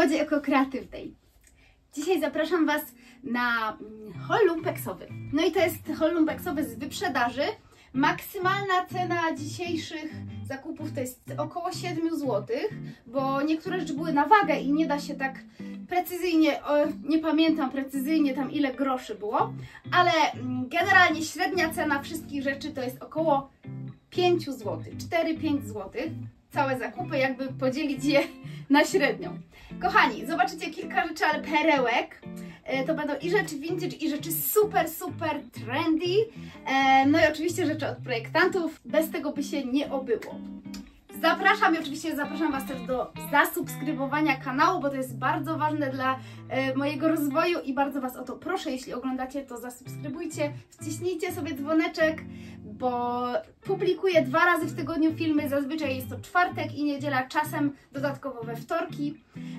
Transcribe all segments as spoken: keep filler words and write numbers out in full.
modzie ekokreatywnej. Dzisiaj zapraszam Was na haul lumpeksowy. No i to jest haul lumpeksowy z wyprzedaży. Maksymalna cena dzisiejszych zakupów to jest około siedem złotych, bo niektóre rzeczy były na wagę i nie da się tak precyzyjnie, o, nie pamiętam precyzyjnie tam ile groszy było, ale generalnie średnia cena wszystkich rzeczy to jest około pięć złotych, cztery pięć złotych. Całe zakupy, jakby podzielić je na średnią. Kochani, zobaczycie kilka rzeczy, ale perełek. E, to będą i rzeczy vintage, i rzeczy super, super trendy. E, no i oczywiście rzeczy od projektantów. Bez tego by się nie obyło. Zapraszam i oczywiście zapraszam Was też do zasubskrybowania kanału, bo to jest bardzo ważne dla e, mojego rozwoju i bardzo Was o to proszę. Jeśli oglądacie, to zasubskrybujcie, wciśnijcie sobie dzwoneczek, bo publikuję dwa razy w tygodniu filmy, zazwyczaj jest to czwartek i niedziela, czasem dodatkowo we wtorki.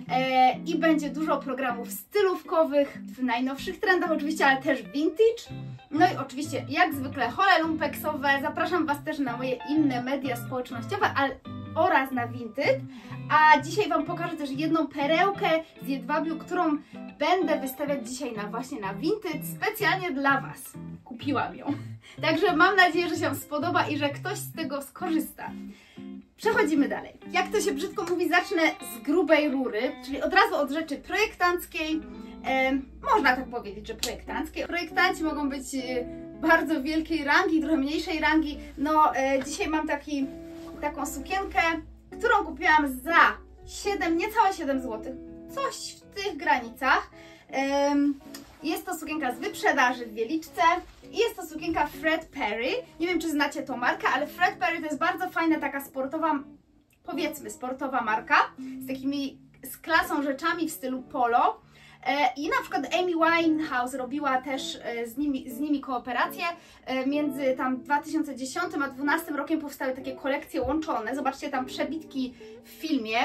E, I będzie dużo programów stylówkowych, w najnowszych trendach oczywiście, ale też vintage. No i oczywiście, jak zwykle, hole lumpeksowe. Zapraszam Was też na moje inne media społecznościowe ale, oraz na Vinted. A dzisiaj Wam pokażę też jedną perełkę z jedwabiu, którą będę wystawiać dzisiaj na właśnie na Vinted, specjalnie dla Was. Kupiłam ją. Także mam nadzieję, że się Wam spodoba i że ktoś z tego skorzysta. Przechodzimy dalej. Jak to się brzydko mówi, zacznę z grubej rury, czyli od razu od rzeczy projektanckiej. E, można tak powiedzieć, że projektanckie. Projektanci mogą być e, bardzo wielkiej rangi, trochę mniejszej rangi. No, e, dzisiaj mam taki, taką sukienkę, którą kupiłam za siedem, niecałe siedem złotych. Coś w tych granicach. E, jest to sukienka z wyprzedaży w Wieliczce. I jest to sukienka Fred Perry. Nie wiem, czy znacie tą markę, ale Fred Perry to jest bardzo fajna, taka sportowa, powiedzmy sportowa marka, z takimi, z klasą rzeczami w stylu polo. I na przykład Amy Winehouse robiła też z nimi, z nimi kooperację. Między tam dwa tysiące dziesiątym a dwa tysiące dwunastym rokiem powstały takie kolekcje łączone. Zobaczcie tam przebitki w filmie.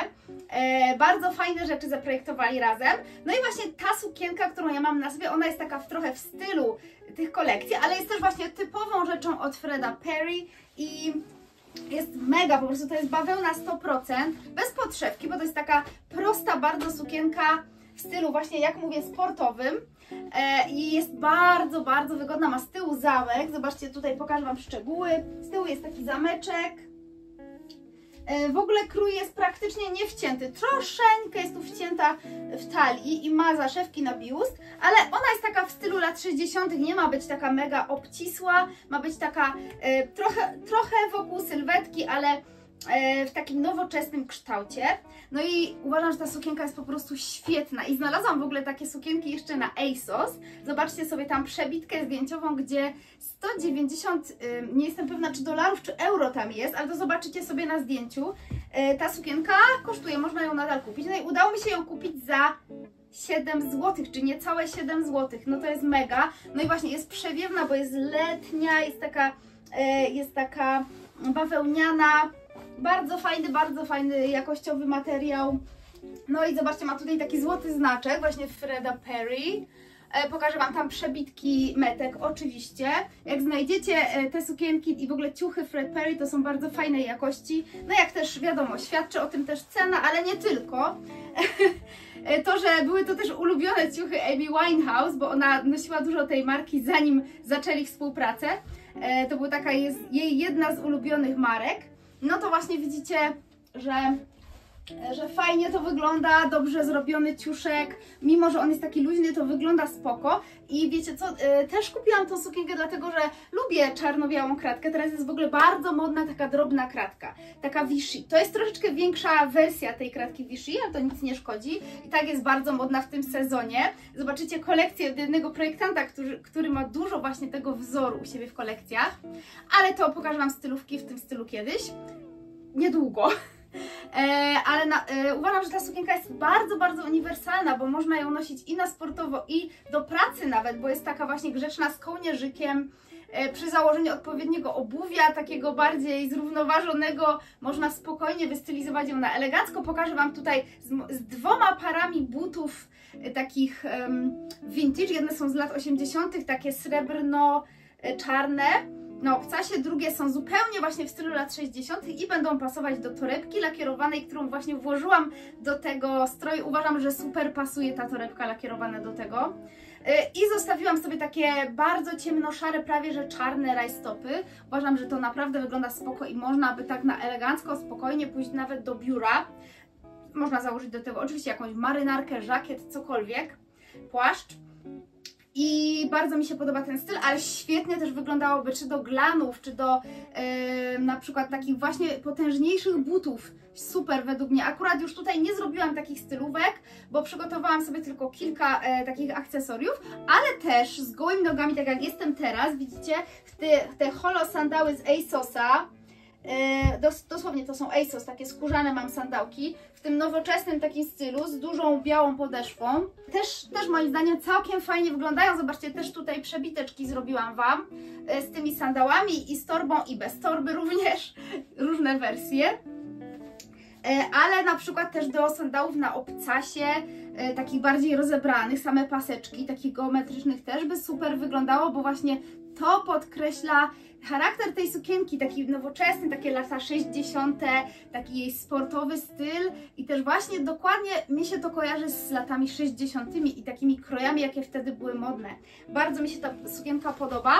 Bardzo fajne rzeczy zaprojektowali razem. No i właśnie ta sukienka, którą ja mam na sobie, ona jest taka w, trochę w stylu tych kolekcji, ale jest też właśnie typową rzeczą od Freda Perry i jest mega, po prostu to jest bawełna sto procent, bez podszewki, bo to jest taka prosta bardzo sukienka w stylu właśnie, jak mówię, sportowym e, i jest bardzo, bardzo wygodna, ma z tyłu zamek, zobaczcie, tutaj pokażę Wam szczegóły, z tyłu jest taki zameczek, e, w ogóle krój jest praktycznie niewcięty, troszeczkę jest tu wcięta w talii i ma zaszewki na biust, ale ona jest taka w stylu lat sześćdziesiątych, nie ma być taka mega obcisła, ma być taka e, trochę, trochę wokół sylwetki, ale w takim nowoczesnym kształcie. No i uważam, że ta sukienka jest po prostu świetna i znalazłam w ogóle takie sukienki jeszcze na ASOS. Zobaczcie sobie tam przebitkę zdjęciową, gdzie sto dziewięćdziesiąt, nie jestem pewna czy dolarów, czy euro tam jest, ale to zobaczycie sobie na zdjęciu. Ta sukienka kosztuje, można ją nadal kupić. No i udało mi się ją kupić za siedem złotych, czy niecałe siedem złotych. No to jest mega. No i właśnie jest przewiewna, bo jest letnia, jest taka, jest taka bawełniana. Bardzo fajny, bardzo fajny, jakościowy materiał. No i zobaczcie, ma tutaj taki złoty znaczek, właśnie Freda Perry. E, pokażę Wam tam przebitki metek, oczywiście. Jak znajdziecie e, te sukienki i w ogóle ciuchy Fred Perry, to są bardzo fajnej jakości. No jak też wiadomo, świadczy o tym też cena, ale nie tylko. To, że były to też ulubione ciuchy Amy Winehouse, bo ona nosiła dużo tej marki, zanim zaczęli współpracę. E, to była taka jest, jej jedna z ulubionych marek. No to właśnie widzicie, że, że fajnie to wygląda, dobrze zrobiony ciuszek, mimo że on jest taki luźny, to wygląda spoko. I wiecie co, yy, też kupiłam tą sukienkę dlatego, że lubię czarno-białą kratkę, teraz jest w ogóle bardzo modna taka drobna kratka, taka Vichy. To jest troszeczkę większa wersja tej kratki Vichy, ale to nic nie szkodzi. I tak jest bardzo modna w tym sezonie. Zobaczycie kolekcję od jednego projektanta, który, który ma dużo właśnie tego wzoru u siebie w kolekcjach, ale to pokażę Wam stylówki w tym stylu kiedyś, niedługo. E, ale na, e, uważam, że ta sukienka jest bardzo, bardzo uniwersalna, bo można ją nosić i na sportowo, i do pracy nawet, bo jest taka właśnie grzeczna z kołnierzykiem. E, przy założeniu odpowiedniego obuwia, takiego bardziej zrównoważonego, można spokojnie wystylizować ją na elegancko. Pokażę Wam tutaj z, z dwoma parami butów e, takich um, vintage. Jedne są z lat osiemdziesiątych, takie srebrno-czarne. na obcasie, drugie są zupełnie właśnie w stylu lat sześćdziesiątych i będą pasować do torebki lakierowanej, którą właśnie włożyłam do tego stroju. Uważam, że super pasuje ta torebka lakierowana do tego. I zostawiłam sobie takie bardzo ciemnoszare, prawie że czarne rajstopy. Uważam, że to naprawdę wygląda spoko i można by tak na elegancko, spokojnie pójść nawet do biura. Można założyć do tego oczywiście jakąś marynarkę, żakiet, cokolwiek, płaszcz. I bardzo mi się podoba ten styl, ale świetnie też wyglądałoby czy do glanów, czy do yy, na przykład takich właśnie potężniejszych butów. Super według mnie. Akurat już tutaj nie zrobiłam takich stylówek, bo przygotowałam sobie tylko kilka e, takich akcesoriów, ale też z gołymi nogami, tak jak jestem teraz, widzicie, w te, te holo sandały z ASOSa. Yy, dos, dosłownie to są ASOS, takie skórzane mam sandałki w tym nowoczesnym takim stylu z dużą białą podeszwą. Też, też moim zdaniem całkiem fajnie wyglądają. Zobaczcie, też tutaj przebiteczki zrobiłam Wam yy, z tymi sandałami i z torbą i bez torby również, różne wersje. Yy, ale na przykład też do sandałów na obcasie, yy, takich bardziej rozebranych, same paseczki, takich geometrycznych też by super wyglądało, bo właśnie to podkreśla charakter tej sukienki, taki nowoczesny, takie lata sześćdziesiąte, taki jej sportowy styl i też właśnie dokładnie mi się to kojarzy z latami sześćdziesiątymi i takimi krojami, jakie wtedy były modne. Bardzo mi się ta sukienka podoba.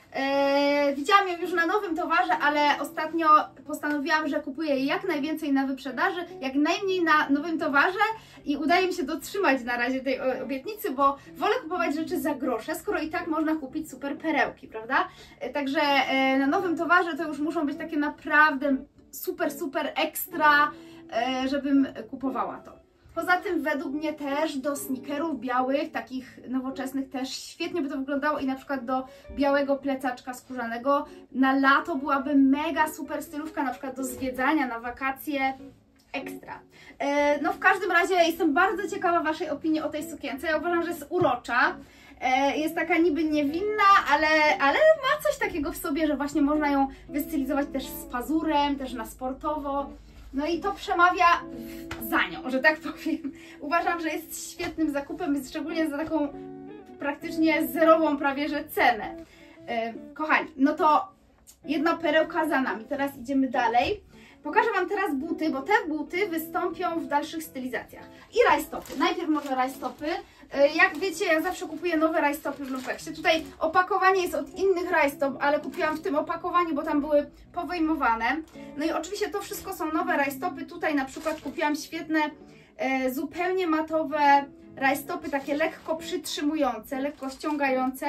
Eee, widziałam ją już na nowym towarze, ale ostatnio postanowiłam, że kupuję jak najwięcej na wyprzedaży, jak najmniej na nowym towarze i udaje mi się dotrzymać na razie tej obietnicy, bo wolę kupować rzeczy za grosze, skoro i tak można kupić super perełki, prawda? Eee, także e, na nowym towarze to już muszą być takie naprawdę super, super ekstra, e, żebym kupowała to. Poza tym według mnie też do sneakerów białych, takich nowoczesnych też świetnie by to wyglądało i na przykład do białego plecaczka skórzanego na lato byłaby mega super stylówka, na przykład do zwiedzania, na wakacje, ekstra. E, no w każdym razie jestem bardzo ciekawa Waszej opinii o tej sukience. Ja uważam, że jest urocza. Jest taka niby niewinna, ale, ale ma coś takiego w sobie, że właśnie można ją wystylizować też z pazurem, też na sportowo. No i to przemawia za nią, że tak powiem. Uważam, że jest świetnym zakupem, szczególnie za taką praktycznie zerową prawie że cenę. Kochani, no to jedna perełka za nami. Teraz idziemy dalej. Pokażę Wam teraz buty, bo te buty wystąpią w dalszych stylizacjach. I rajstopy. Najpierw może rajstopy. Jak wiecie, ja zawsze kupuję nowe rajstopy w Lumpeksie. Tutaj opakowanie jest od innych rajstop, ale kupiłam w tym opakowaniu, bo tam były powyjmowane. No i oczywiście to wszystko są nowe rajstopy. Tutaj na przykład kupiłam świetne, e, zupełnie matowe rajstopy, takie lekko przytrzymujące, lekko ściągające.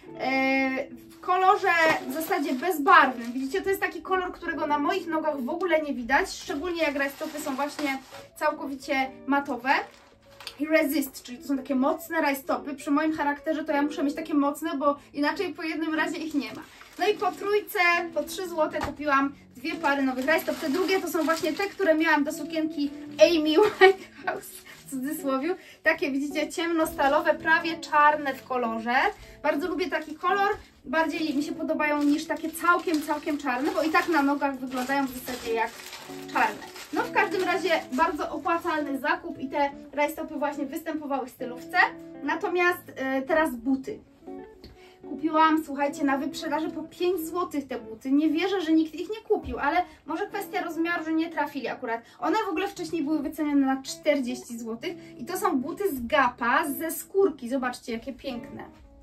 E, w kolorze w zasadzie bezbarwnym. Widzicie, to jest taki kolor, którego na moich nogach w ogóle nie widać, szczególnie jak rajstopy są właśnie całkowicie matowe. I resist, czyli to są takie mocne rajstopy. Przy moim charakterze to ja muszę mieć takie mocne, bo inaczej po jednym razie ich nie ma. No i po trójce, po trzy złote kupiłam dwie pary nowych rajstop. Te drugie to są właśnie te, które miałam do sukienki Amy Winehouse, w cudzysłowie. Takie widzicie ciemnostalowe, prawie czarne w kolorze. Bardzo lubię taki kolor. Bardziej mi się podobają niż takie całkiem, całkiem czarne, bo i tak na nogach wyglądają w zasadzie jak czarne. No w każdym razie bardzo opłacalny zakup i te rajstopy właśnie występowały w stylówce. Natomiast yy, teraz buty. Kupiłam, słuchajcie, na wyprzedaży po pięć złotych te buty. Nie wierzę, że nikt ich nie kupił, ale może kwestia rozmiaru, że nie trafili akurat. One w ogóle wcześniej były wycenione na czterdzieści złotych i to są buty z Gapa, ze skórki. Zobaczcie, jakie piękne.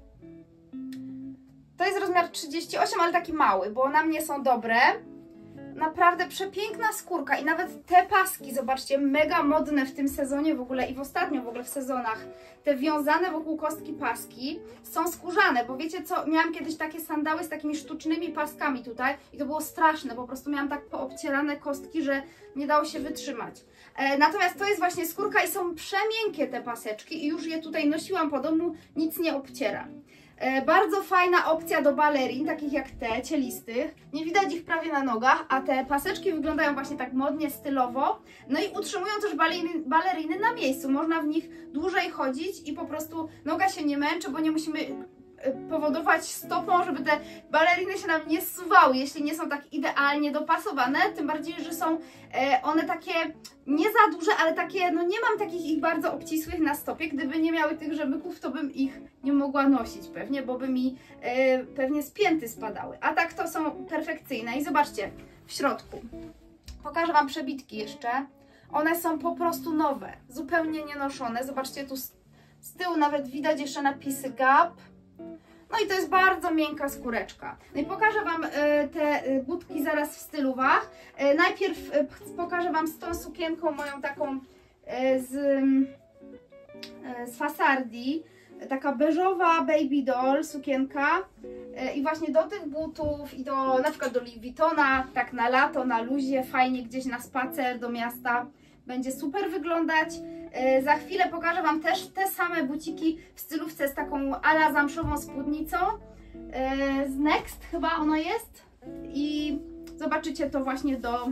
To jest rozmiar trzydzieści osiem, ale taki mały, bo na mnie są dobre. Naprawdę przepiękna skórka i nawet te paski, zobaczcie, mega modne w tym sezonie w ogóle i w ostatnio w ogóle w sezonach. Te wiązane wokół kostki paski są skórzane, bo wiecie co, miałam kiedyś takie sandały z takimi sztucznymi paskami tutaj i to było straszne, po prostu miałam tak poobcierane kostki, że nie dało się wytrzymać. E, natomiast to jest właśnie skórka i są przemiękkie te paseczki i już je tutaj nosiłam po domu, nic nie obciera. E, bardzo fajna opcja do balerin, takich jak te, cielistych. Nie widać ich prawie na nogach, a te paseczki wyglądają właśnie tak modnie, stylowo. No i utrzymują też baleriny, baleriny na miejscu. Można w nich dłużej chodzić i po prostu noga się nie męczy, bo nie musimy powodować stopą, żeby te baleriny się nam nie zsuwały, jeśli nie są tak idealnie dopasowane, tym bardziej, że są one takie nie za duże, ale takie, no nie mam takich ich bardzo obcisłych na stopie. Gdyby nie miały tych rzemyków, to bym ich nie mogła nosić pewnie, bo by mi e, pewnie z pięty spadały. A tak to są perfekcyjne. I zobaczcie, w środku. Pokażę Wam przebitki jeszcze. One są po prostu nowe, zupełnie nienoszone. Zobaczcie, tu z, z tyłu nawet widać jeszcze napisy Gap. No i to jest bardzo miękka skóreczka. No i pokażę Wam y, te y, butki zaraz w stylówach. Y, najpierw y, pokażę Wam z tą sukienką moją taką y, z, y, z Fasardi. Taka beżowa baby doll sukienka. Y, I właśnie do tych butów i do na przykład do Louis Vuittona, tak na lato, na luzie, fajnie gdzieś na spacer do miasta. Będzie super wyglądać. Yy, za chwilę pokażę Wam też te same buciki w stylówce z taką ala zamszową spódnicą. Yy, z Next chyba ono jest. I zobaczycie to właśnie do,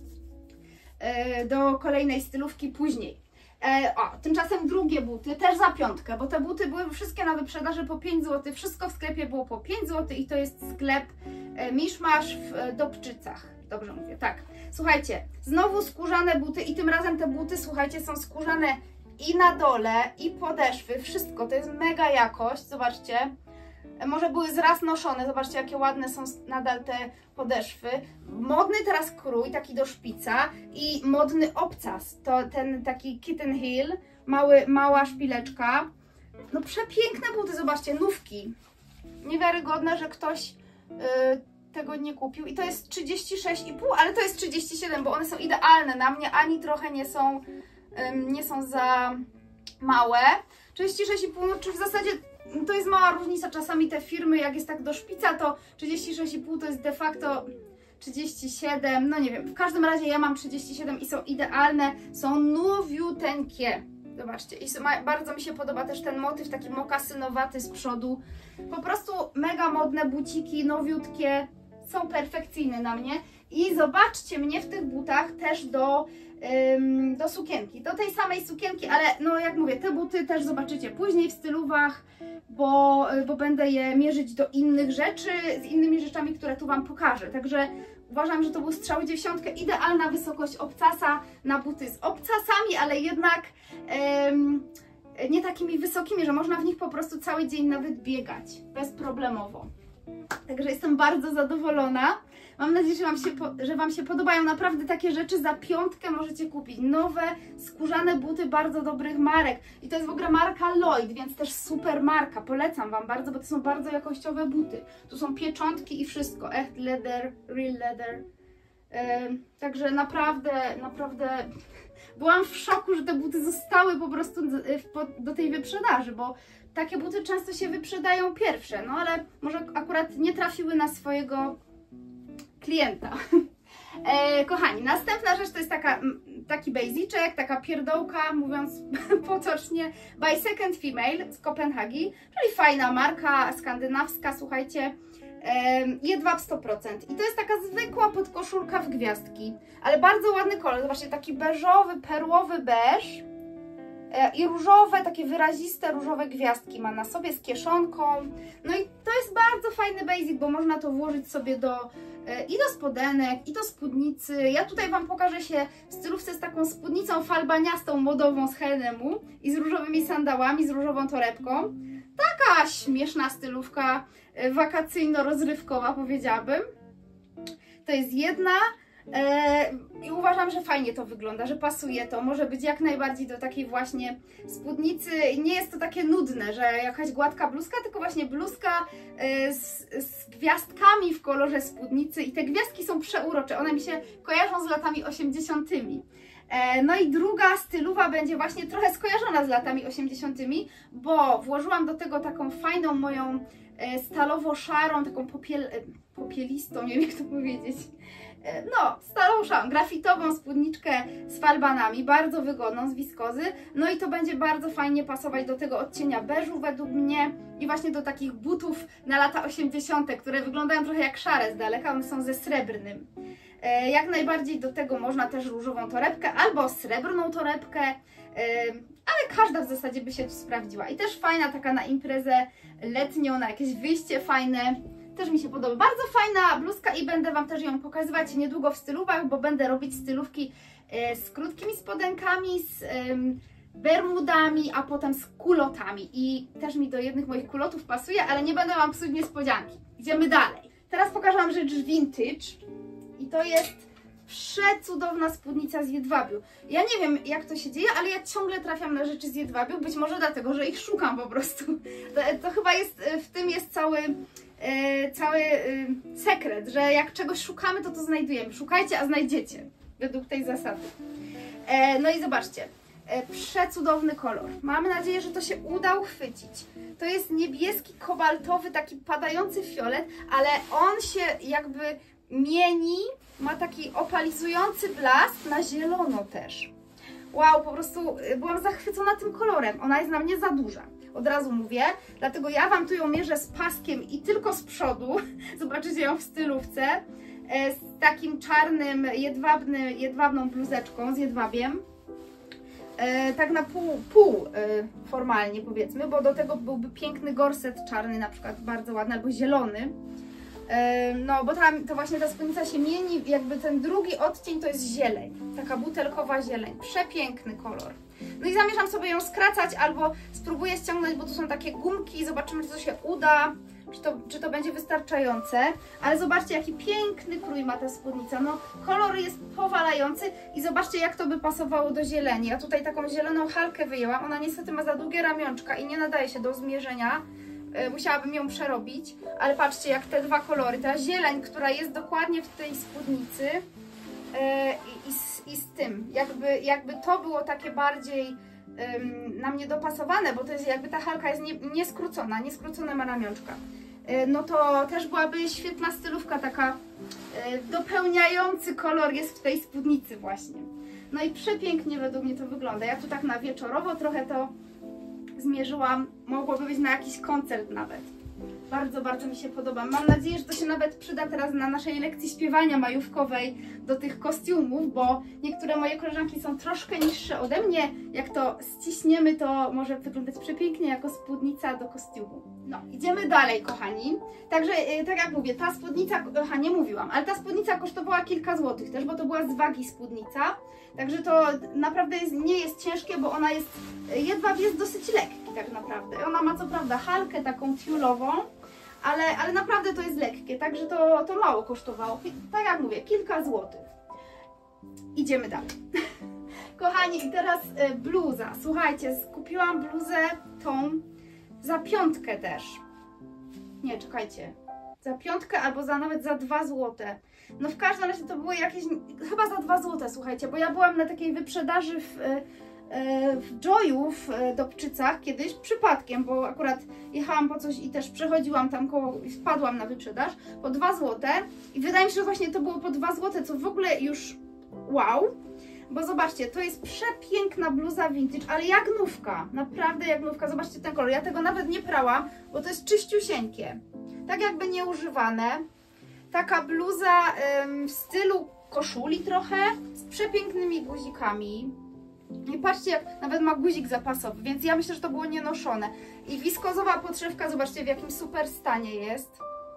yy, do kolejnej stylówki później. Yy, o, tymczasem drugie buty, też za piątkę, bo te buty były wszystkie na wyprzedaży po pięć złotych. Wszystko w sklepie było po pięć złotych i to jest sklep yy, Miszmasz w yy, Dobczycach. Dobrze mówię, tak. Słuchajcie, znowu skórzane buty i tym razem te buty, słuchajcie, są skórzane i na dole, i podeszwy, wszystko, to jest mega jakość, zobaczcie. Może były zraz noszone, zobaczcie jakie ładne są nadal te podeszwy. Modny teraz krój, taki do szpica i modny obcas, to ten taki kitten heel, mały, mała szpileczka. No przepiękne buty, zobaczcie, nówki. Niewiarygodne, że ktoś... Yy, tego nie kupił i to jest trzydzieści sześć i pół, ale to jest trzydzieści siedem, bo one są idealne na mnie, ani trochę nie są um, nie są za małe. trzydzieści sześć i pół, no czy w zasadzie to jest mała różnica, czasami te firmy jak jest tak do szpica, to trzydzieści sześć i pół to jest de facto trzydzieści siedem, no nie wiem, w każdym razie ja mam trzydzieści siedem i są idealne, są nowiuteńkie. Zobaczcie, i bardzo mi się podoba też ten motyw taki mokasynowaty z przodu. Po prostu mega modne buciki, nowiutkie, są perfekcyjne na mnie. I zobaczcie mnie w tych butach też do, ym, do sukienki, do tej samej sukienki, ale no jak mówię, te buty też zobaczycie później w stylówach, bo, bo będę je mierzyć do innych rzeczy, z innymi rzeczami, które tu Wam pokażę. Także uważam, że to był strzał dziesiątkę, idealna wysokość obcasa na buty z obcasami, ale jednak ym, nie takimi wysokimi, że można w nich po prostu cały dzień nawet biegać bezproblemowo. Także jestem bardzo zadowolona. Mam nadzieję, że wam, się, że Wam się podobają. Naprawdę takie rzeczy za piątkę możecie kupić. Nowe, skórzane buty bardzo dobrych marek. I to jest w ogóle marka Lloyd, więc też super marka. Polecam Wam bardzo, bo to są bardzo jakościowe buty. Tu są pieczątki i wszystko. Echt leather, real leather. Yy, także naprawdę, naprawdę byłam w szoku, że te buty zostały po prostu do tej wyprzedaży, bo takie buty często się wyprzedają pierwsze, no ale może akurat nie trafiły na swojego klienta. E, kochani, następna rzecz to jest taka, taki basicek, taka pierdołka, mówiąc potocznie, by Second Female z Kopenhagi, czyli fajna marka skandynawska, słuchajcie, e, jedwab sto procent. I to jest taka zwykła podkoszulka w gwiazdki, ale bardzo ładny kolor, zobaczcie, taki beżowy, perłowy beż. I różowe, takie wyraziste różowe gwiazdki ma na sobie z kieszonką. No i to jest bardzo fajny basic, bo można to włożyć sobie do i do spodenek, i do spódnicy. Ja tutaj Wam pokażę się w stylówce z taką spódnicą falbaniastą, modową z H and M u i z różowymi sandałami, z różową torebką. Taka śmieszna stylówka wakacyjno-rozrywkowa, powiedziałabym. To jest jedna. I uważam, że fajnie to wygląda, że pasuje to, może być jak najbardziej do takiej właśnie spódnicy. Nie jest to takie nudne, że jakaś gładka bluzka, tylko właśnie bluzka z, z gwiazdkami w kolorze spódnicy i te gwiazdki są przeurocze, one mi się kojarzą z latami osiemdziesiątymi. No i druga stylowa będzie właśnie trochę skojarzona z latami osiemdziesiątymi, bo włożyłam do tego taką fajną moją stalowo-szarą, taką popiel, popielistą, nie wiem jak to powiedzieć, no, stalowo-szarą, grafitową spódniczkę z falbanami, bardzo wygodną, z wiskozy. No i to będzie bardzo fajnie pasować do tego odcienia beżu według mnie i właśnie do takich butów na lata osiemdziesiąte, które wyglądają trochę jak szare z daleka, one są ze srebrnym. Jak najbardziej do tego można też różową torebkę albo srebrną torebkę ale każda w zasadzie by się tu sprawdziła. I też fajna taka na imprezę letnią, na jakieś wyjście fajne. Też mi się podoba. Bardzo fajna bluzka i będę Wam też ją pokazywać niedługo w stylówach, bo będę robić stylówki z krótkimi spodenkami, z bermudami, a potem z kulotami. I też mi do jednych moich kulotów pasuje, ale nie będę Wam psuć niespodzianki. Idziemy dalej. Teraz pokażę Wam rzecz vintage. I to jest przecudowna spódnica z jedwabiu. Ja nie wiem, jak to się dzieje, ale ja ciągle trafiam na rzeczy z jedwabiu. Być może dlatego, że ich szukam po prostu. To, to chyba jest, w tym jest cały, e, cały e, sekret, że jak czegoś szukamy, to to znajdujemy. Szukajcie, a znajdziecie. Według tej zasady. E, no i zobaczcie. Przecudowny kolor. Mamy nadzieję, że to się uda uchwycić. To jest niebieski, kobaltowy, taki padający fiolet, ale on się jakby mieni, ma taki opalizujący blask na zielono też. Wow, po prostu byłam zachwycona tym kolorem. Ona jest na mnie za duża. Od razu mówię, dlatego ja Wam tu ją mierzę z paskiem i tylko z przodu. Zobaczycie ją w stylówce. Z takim czarnym, jedwabny, jedwabną bluzeczką, z jedwabiem. E, tak na pół, pół e, formalnie powiedzmy, bo do tego byłby piękny gorset czarny na przykład, bardzo ładny, albo zielony. E, no bo tam to właśnie ta spódnica się mieni, jakby ten drugi odcień to jest zieleń, taka butelkowa zieleń, przepiękny kolor. No i zamierzam sobie ją skracać albo spróbuję ściągnąć, bo tu są takie gumki, zobaczymy, czy to się uda. Czy to, czy to będzie wystarczające, ale zobaczcie, jaki piękny krój ma ta spódnica. No, kolor jest powalający i zobaczcie, jak to by pasowało do zieleni. Ja tutaj taką zieloną halkę wyjęłam, ona niestety ma za długie ramionczka i nie nadaje się do zmierzenia. Yy, musiałabym ją przerobić, ale patrzcie, jak te dwa kolory, ta zieleń, która jest dokładnie w tej spódnicy yy, i, z, i z tym, jakby, jakby to było takie bardziej yy, na mnie dopasowane, bo to jest jakby ta halka jest nie, nieskrócona, nieskrócone ma ramionczka. No to też byłaby świetna stylówka, taka dopełniający kolor jest w tej spódnicy właśnie. No i przepięknie według mnie to wygląda. Ja tu tak na wieczorowo trochę to zmierzyłam. Mogłoby być na jakiś koncert nawet. Bardzo, bardzo mi się podoba. Mam nadzieję, że to się nawet przyda teraz na naszej lekcji śpiewania majówkowej do tych kostiumów, bo niektóre moje koleżanki są troszkę niższe ode mnie. Jak to ściśniemy, to może wyglądać przepięknie jako spódnica do kostiumu. No, idziemy dalej, kochani. Także, tak jak mówię, ta spódnica, aha, nie mówiłam, ale ta spódnica kosztowała kilka złotych też, bo to była z wagi spódnica. Także to naprawdę jest, nie jest ciężkie, bo ona jest, jedwab jest dosyć lekki tak naprawdę. Ona ma co prawda halkę taką tiulową, ale, ale naprawdę to jest lekkie, także to, to mało kosztowało. Tak jak mówię, kilka złotych. Idziemy dalej. Kochani, i teraz bluza. Słuchajcie, kupiłam bluzę tą za piątkę też. Nie, czekajcie. Za piątkę albo za nawet za dwa złote. No w każdym razie to było jakieś, chyba za dwa złote, słuchajcie, bo ja byłam na takiej wyprzedaży w, w Joyu w Dobczycach kiedyś przypadkiem, bo akurat jechałam po coś i też przechodziłam tam koło i wpadłam na wyprzedaż po dwa złote i wydaje mi się, że właśnie to było po dwa złote, co w ogóle już wow. Bo zobaczcie, to jest przepiękna bluza vintage, ale jak nówka, naprawdę jak nówka. Zobaczcie ten kolor, ja tego nawet nie prałam, bo to jest czyściusieńkie, tak jakby nieużywane. Taka bluza ym, w stylu koszuli trochę, z przepięknymi guzikami. I patrzcie, jak nawet ma guzik zapasowy, więc ja myślę, że to było nienoszone. I wiskozowa podszewka, zobaczcie, w jakim super stanie jest.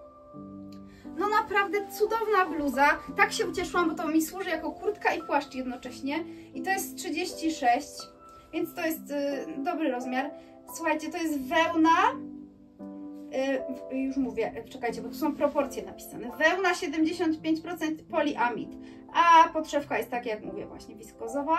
No naprawdę cudowna bluza. Tak się ucieszyłam, bo to mi służy jako kurtka i płaszcz jednocześnie. I to jest trzydzieści sześć, więc to jest y, dobry rozmiar. Słuchajcie, to jest wełna. Y, już mówię, czekajcie, bo tu są proporcje napisane. Wełna siedemdziesiąt pięć procent poliamid, a podszewka jest tak jak mówię, właśnie wiskozowa.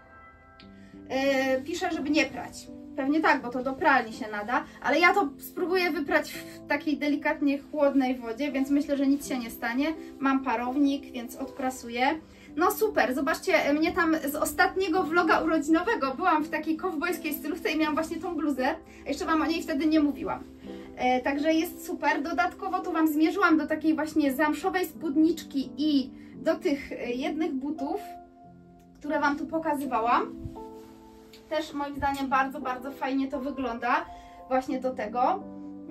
Y, piszę, żeby nie prać. Pewnie tak, bo to do pralni się nada, ale ja to spróbuję wyprać w takiej delikatnie chłodnej wodzie, więc myślę, że nic się nie stanie. Mam parownik, więc odprasuję. No super, zobaczcie, mnie tam z ostatniego vloga urodzinowego byłam w takiej kowbojskiej stylówce i miałam właśnie tą bluzę. Jeszcze Wam o niej wtedy nie mówiłam. E, także jest super. Dodatkowo to Wam zmierzyłam do takiej właśnie zamszowej spódniczki i do tych jednych butów, które Wam tu pokazywałam. Też moim zdaniem bardzo, bardzo fajnie to wygląda właśnie do tego.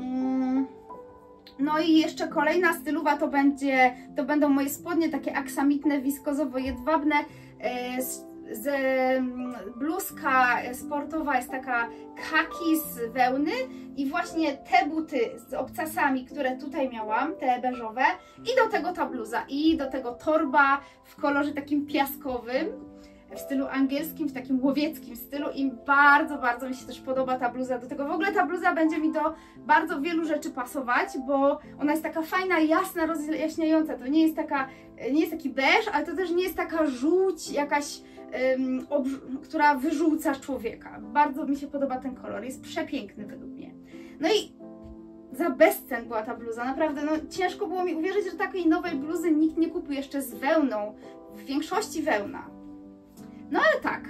No i jeszcze kolejna stylowa to będzie, to będą moje spodnie takie aksamitne, wiskozowo-jedwabne z, bluzka sportowa jest taka khaki z wełny i właśnie te buty z obcasami, które tutaj miałam, te beżowe, i do tego ta bluza, i do tego torba w kolorze takim piaskowym, w stylu angielskim, w takim łowieckim stylu, i bardzo, bardzo mi się też podoba ta bluza. Do tego w ogóle ta bluza będzie mi do bardzo wielu rzeczy pasować, bo ona jest taka fajna, jasna, rozjaśniająca. To nie jest taka, nie jest taki beż, ale to też nie jest taka żółć jakaś, ym, która wyżółca człowieka. Bardzo mi się podoba ten kolor, jest przepiękny według mnie. No i za bezcen była ta bluza, naprawdę, no ciężko było mi uwierzyć, że takiej nowej bluzy nikt nie kupił, jeszcze z wełną, w większości wełna. No ale tak.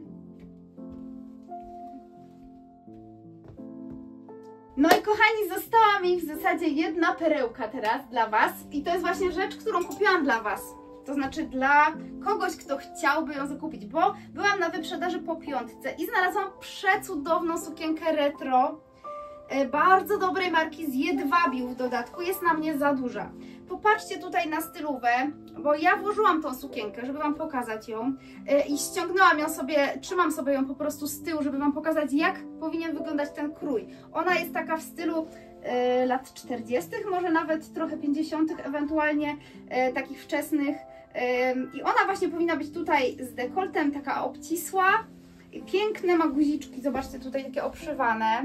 No i kochani, została mi w zasadzie jedna perełka teraz dla Was i to jest właśnie rzecz, którą kupiłam dla Was. To znaczy dla kogoś, kto chciałby ją zakupić, bo byłam na wyprzedaży po piątce i znalazłam przecudowną sukienkę retro, bardzo dobrej marki, z jedwabiu w dodatku, jest na mnie za duża. Popatrzcie tutaj na stylówę, bo ja włożyłam tą sukienkę, żeby Wam pokazać ją i ściągnęłam ją sobie, trzymam sobie ją po prostu z tyłu, żeby Wam pokazać, jak powinien wyglądać ten krój. Ona jest taka w stylu e, lat czterdziestych, może nawet trochę pięćdziesiątych, ewentualnie e, takich wczesnych, e, i ona właśnie powinna być tutaj z dekoltem, taka obcisła, piękne ma guziczki, zobaczcie tutaj takie obszywane.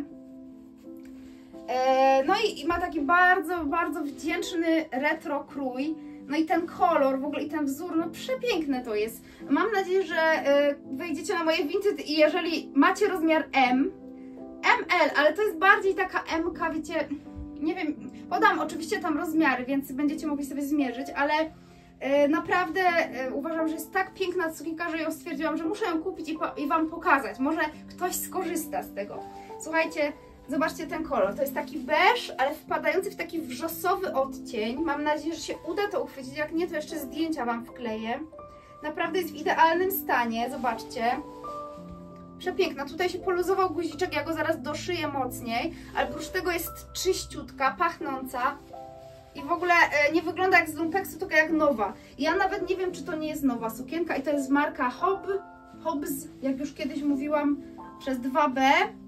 No i ma taki bardzo, bardzo wdzięczny retro krój. No i ten kolor w ogóle i ten wzór, no przepiękny to jest. Mam nadzieję, że wejdziecie na moje Vinted i jeżeli macie rozmiar M, M L, ale to jest bardziej taka M-ka, wiecie, nie wiem, podam oczywiście tam rozmiary, więc będziecie mogli sobie zmierzyć, ale naprawdę uważam, że jest tak piękna sukienka, że ją stwierdziłam, że muszę ją kupić i, i Wam pokazać. Może ktoś skorzysta z tego. Słuchajcie, zobaczcie ten kolor, to jest taki beż, ale wpadający w taki wrzosowy odcień. Mam nadzieję, że się uda to uchwycić, jak nie, to jeszcze zdjęcia Wam wkleję. Naprawdę jest w idealnym stanie, zobaczcie. Przepiękna, tutaj się poluzował guziczek, ja go zaraz doszyję mocniej, ale oprócz tego jest czyściutka, pachnąca i w ogóle nie wygląda jak z lumpeksu, tylko jak nowa. Ja nawet nie wiem, czy to nie jest nowa sukienka i to jest marka Hob, Hobbs, jak już kiedyś mówiłam, przez dwa B.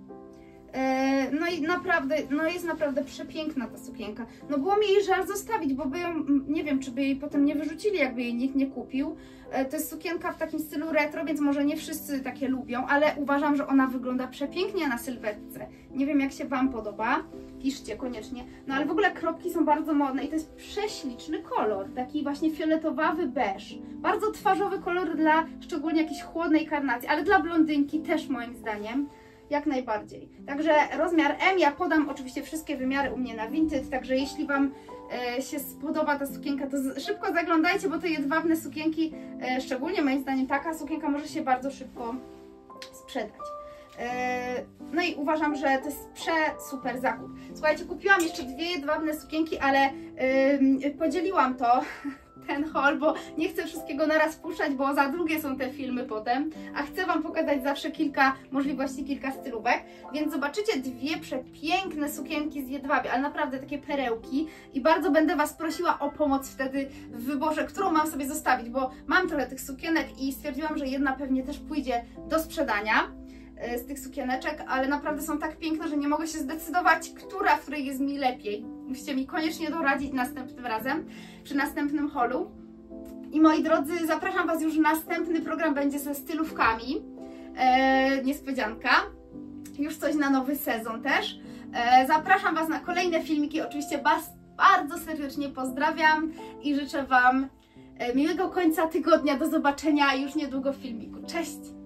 No i naprawdę, no jest naprawdę przepiękna ta sukienka. No było mi jej żal zostawić, bo by ją, nie wiem, czy by jej potem nie wyrzucili, jakby jej nikt nie kupił. To jest sukienka w takim stylu retro, więc może nie wszyscy takie lubią, ale uważam, że ona wygląda przepięknie na sylwetce. Nie wiem, jak się Wam podoba, piszcie koniecznie. No ale w ogóle kropki są bardzo modne i to jest prześliczny kolor, taki właśnie fioletowawy beż. Bardzo twarzowy kolor dla szczególnie jakiejś chłodnej karnacji, ale dla blondynki też moim zdaniem. Jak najbardziej. Także rozmiar M, ja podam oczywiście wszystkie wymiary u mnie na Vinted, także jeśli Wam e, się spodoba ta sukienka, to z, szybko zaglądajcie, bo te jedwabne sukienki, e, szczególnie moim zdaniem taka sukienka może się bardzo szybko sprzedać. E, no i uważam, że to jest prze super zakup. Słuchajcie, kupiłam jeszcze dwie jedwabne sukienki, ale e, podzieliłam to, ten haul, bo nie chcę wszystkiego naraz puszczać, bo za długie są te filmy potem, a chcę Wam pokazać zawsze kilka możliwości, kilka stylówek, więc zobaczycie dwie przepiękne sukienki z jedwabia, ale naprawdę takie perełki i bardzo będę Was prosiła o pomoc wtedy w wyborze, którą mam sobie zostawić, bo mam trochę tych sukienek i stwierdziłam, że jedna pewnie też pójdzie do sprzedania z tych sukieneczek, ale naprawdę są tak piękne, że nie mogę się zdecydować, która, w której jest mi lepiej. Musicie mi koniecznie doradzić następnym razem, przy następnym haulu. I moi drodzy, zapraszam Was już, następny program będzie ze stylówkami. Eee, niespodzianka. Już coś na nowy sezon też. Eee, zapraszam Was na kolejne filmiki. Oczywiście Was bardzo serdecznie pozdrawiam i życzę Wam miłego końca tygodnia. Do zobaczenia już niedługo w filmiku. Cześć!